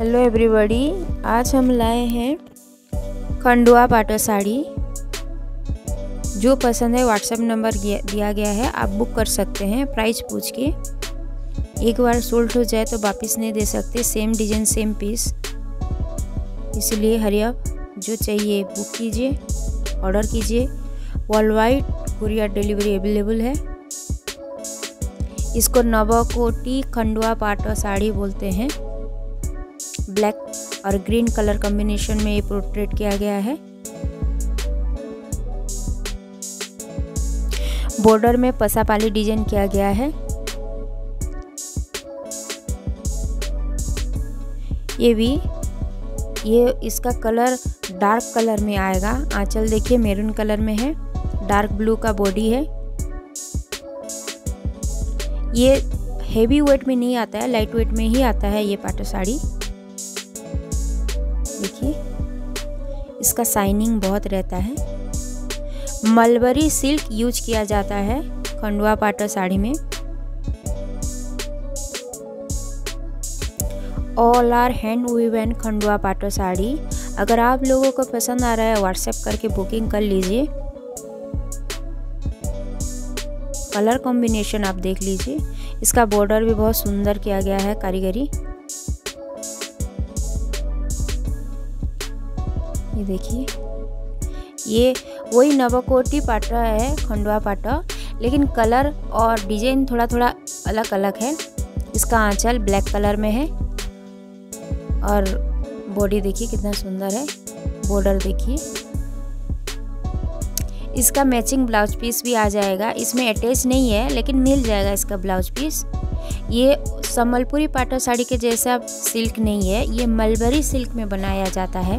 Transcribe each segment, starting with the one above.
Hello everybody, आज हम लाए हैं खंडवा पाटो साड़ी। जो पसंद है व्हाट्सएप नंबर दिया गया है, आप बुक कर सकते हैं प्राइस पूछ के। एक बार सोल्ड हो जाए तो वापस नहीं दे सकते, सेम डिज़ाइन सेम पीस, इसलिए हरी अप। जो चाहिए बुक कीजिए, ऑर्डर कीजिए। World wide courier delivery available है। इसको नवकोटी खंडवा पाटो साड़ी बोलते हैं। ब्लैक और ग्रीन कलर कॉम्बिनेशन में ये पोर्ट्रेट किया गया है। बॉर्डर में पसापाली डिजाइन किया गया है। ये इसका कलर डार्क कलर में आएगा। आंचल देखिए मैरून कलर में है, डार्क ब्लू का बॉडी है। ये हेवी वेट में नहीं आता है, लाइट वेट में ही आता है ये पाटो साड़ी। देखिए इसका शाइनिंग बहुत रहता है। मलबरी सिल्क यूज किया जाता है खंडवा पाटो साड़ी में। All are hand woven Khandua Pata sari. अगर आप लोगों को पसंद आ रहा है व्हाट्सएप करके बुकिंग कर लीजिए। कलर कॉम्बिनेशन आप देख लीजिए। इसका बॉर्डर भी बहुत सुंदर किया गया है कारीगरी। ये देखिए, ये वही नवकोटी पाटो है खंडवा पाटो, लेकिन कलर और डिजाइन थोड़ा थोड़ा अलग अलग है। इसका आंचल ब्लैक कलर में है और बॉडी देखिए कितना सुंदर है। बॉर्डर देखिए। इसका मैचिंग ब्लाउज पीस भी आ जाएगा। इसमें अटैच नहीं है लेकिन मिल जाएगा इसका ब्लाउज पीस। ये संबलपुरी पाटो साड़ी के जैसा सिल्क नहीं है, ये मलबरी सिल्क में बनाया जाता है।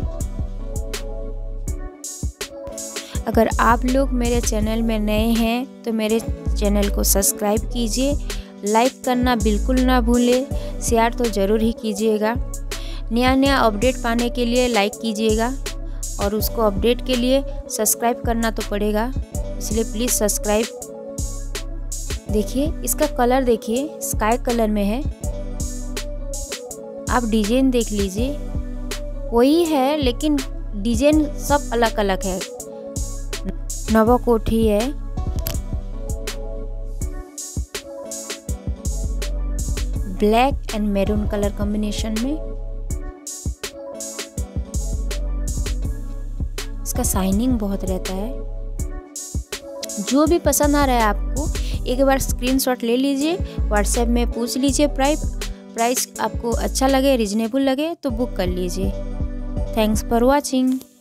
अगर आप लोग मेरे चैनल में नए हैं तो मेरे चैनल को सब्सक्राइब कीजिए, लाइक करना बिल्कुल ना भूलें, शेयर तो ज़रूर ही कीजिएगा। नया अपडेट पाने के लिए लाइक कीजिएगा और उसको अपडेट के लिए सब्सक्राइब करना तो पड़ेगा, इसलिए प्लीज़ सब्सक्राइब। देखिए इसका कलर देखिए, स्काई कलर में है। आप डिजाइन देख लीजिए, वही है लेकिन डिजाइन सब अलग अलग है। नवकोटी है। Black and maroon colour combination में। इसका शाइनिंग बहुत रहता है। जो भी पसंद आ रहा है आपको, एक बार स्क्रीनशॉट ले लीजिए, व्हाट्सएप में पूछ लीजिए प्राइस आपको अच्छा लगे, रीजनेबल लगे तो बुक कर लीजिए। Thanks for watching.